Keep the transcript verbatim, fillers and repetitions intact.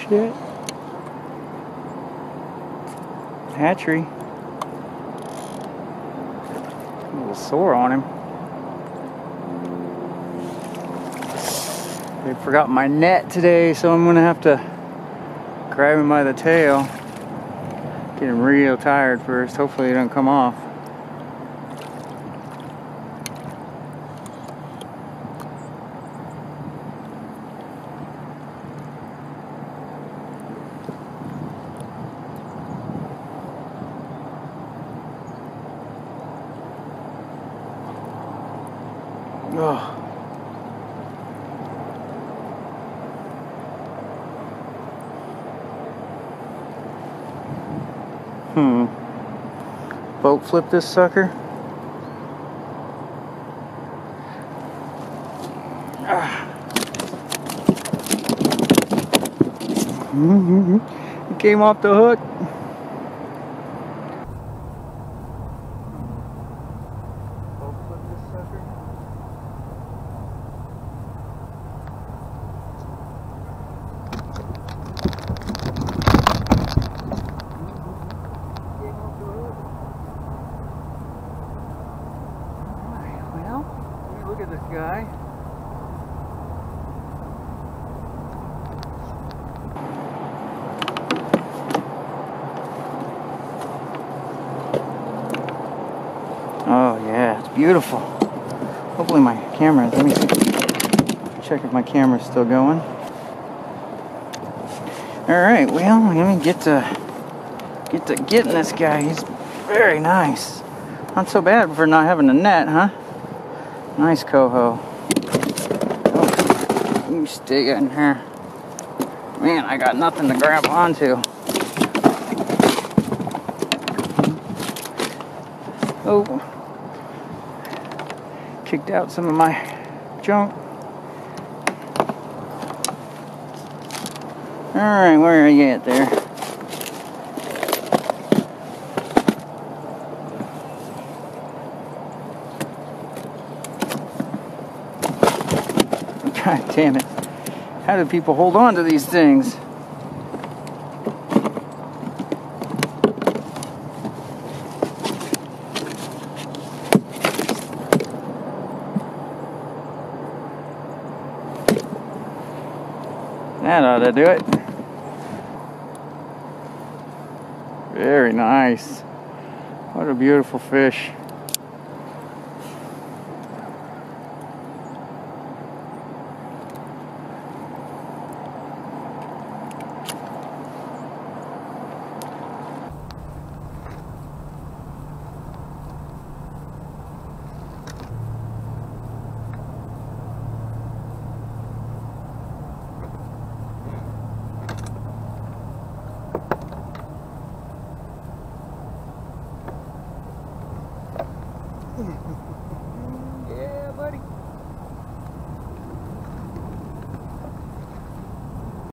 shit. Hatchery. A little sore on him. I forgot my net today, so I'm gonna have to grab him by the tail. Get him real tired first. Hopefully he doesn't come off. Oh. Hmm. Boat flip this sucker. Ah. Mm-hmm. It came off the hook. Boat flip this sucker. Look at this guy. Oh yeah, it's beautiful. Hopefully my camera, let me see, check if my camera's still going. Alright, well, let me get to get to getting this guy. He's very nice. Not so bad for not having a net, huh? Nice coho. Oh, you stay in here. Man, I got nothing to grab onto. Oh. Kicked out some of my junk. Alright, where are you at there? God damn it. How do people hold on to these things? That ought to do it. Very nice. What a beautiful fish. Mm-hmm.